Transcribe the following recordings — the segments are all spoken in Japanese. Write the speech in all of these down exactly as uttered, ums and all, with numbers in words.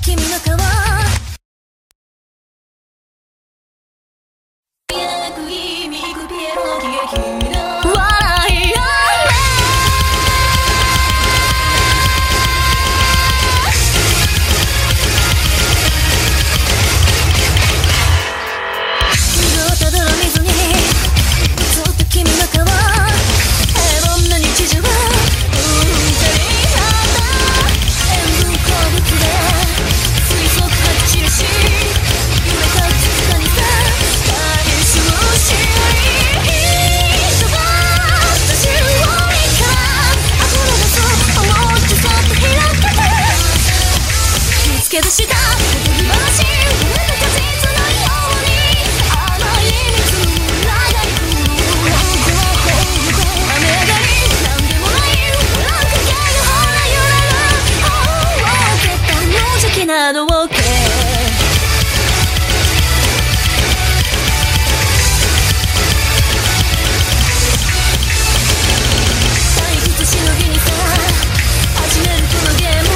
君の顔け出したおとぎ話触れた果実のように甘い水の裏がりくる雨上がりなんでもない笑う影がほら揺れる大けた無邪気なのをけ退屈しのぎにさ始めるこのゲーム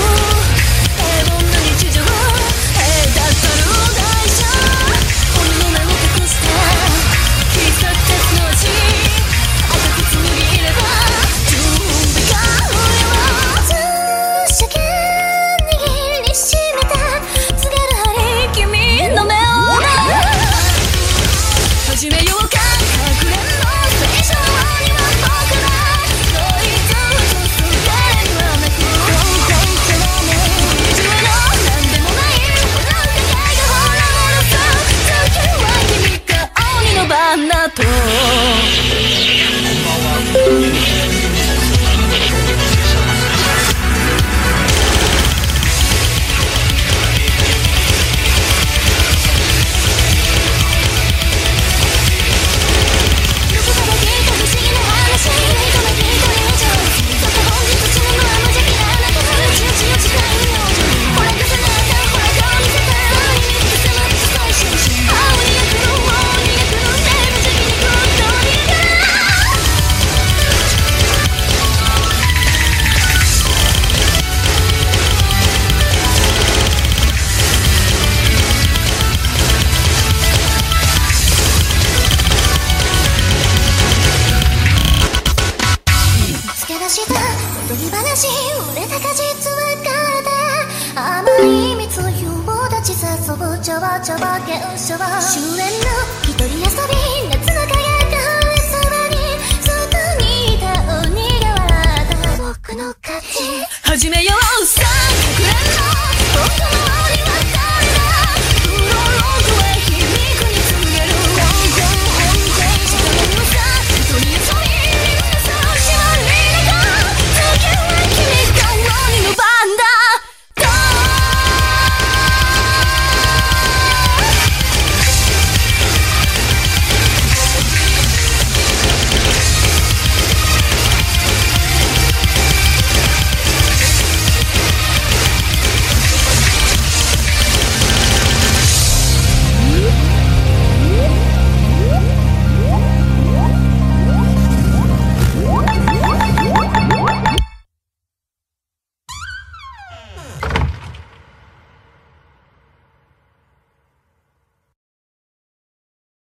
おとぎ話売れた果実は体甘い蜜の夕立ち誘うちょぼちょぼ現象終焉の一人遊び夏の輝く上空に外にいた鬼が笑った僕の勝ち始めよう